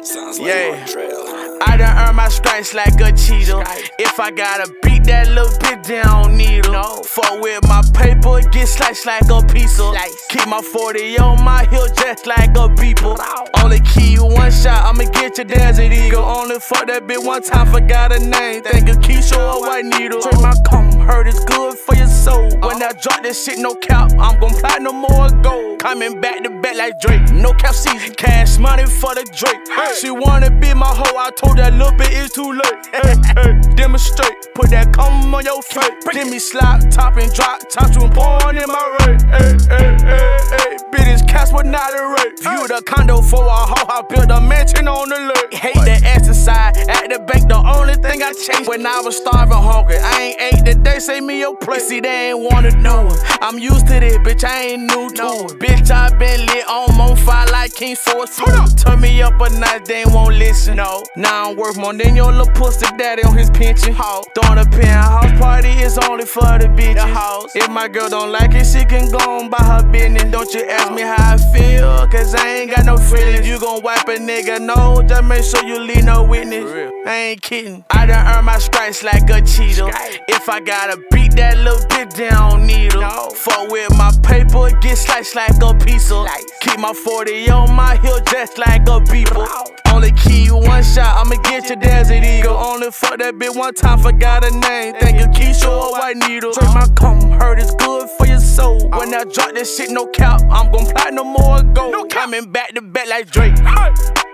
Sounds like yeah, I done earned my stripes like a cheetah. If I gotta beat that little bitch, then I don't need her. Fuck with my paper, get sliced like a pizza. Keep my 40 on my heel just like a beeper. Only key you one shot, I'ma get your desert eagle. Only fuck that bitch one time, forgot her name. Think of Keisha or White Needle. Drink my cum, heard it's good for your soul. When I drop this shit, no cap, I'm gon' platinum more gold. Coming back to back like Drake, no cap season. Cash money for the Drake. She wanna be my hoe, I told that little bit it's too late. Demonstrate, put that cum on your face. Then me slide top and drop top, you born in my rate. Bitches cast but not a rape. Viewed a condo for a hoe, I built a mansion on the lake. Hate the exercise, at the bank the only thing I chased. When I was starving hungry, I ain't ate that they say me your place. See they ain't wanna do it, I'm used to this, bitch, I ain't new to it. Bitch, I been lit on fire like King Force. Turn me up a night, they ain't won't listen. No, now I'm worth more than your little pussy daddy on his pension. Throwing a penthouse party is only for the bitches. If my girl don't like it, she can go on by her business. Don't you ask me how I feel, cause I ain't got no feelings. You gon' wipe a nigga, no, just make sure you leave no witness. I ain't kidding, I done earned my stripes like a cheetah. If I gotta beat that little bitch, then I don't need her. Fuck with my paper, get sliced like a pizza. Keep my 40 on my heel just like a beeper. Only key you one shot, I'ma get your desert eagle. Only fuck that bitch one time, forgot her name. Think of Keisha or White Needle. Drink my cum, heard it's good for your soul. When I drop this shit, no cap, I'm gon' platinum more gold. Coming back to back like Drake.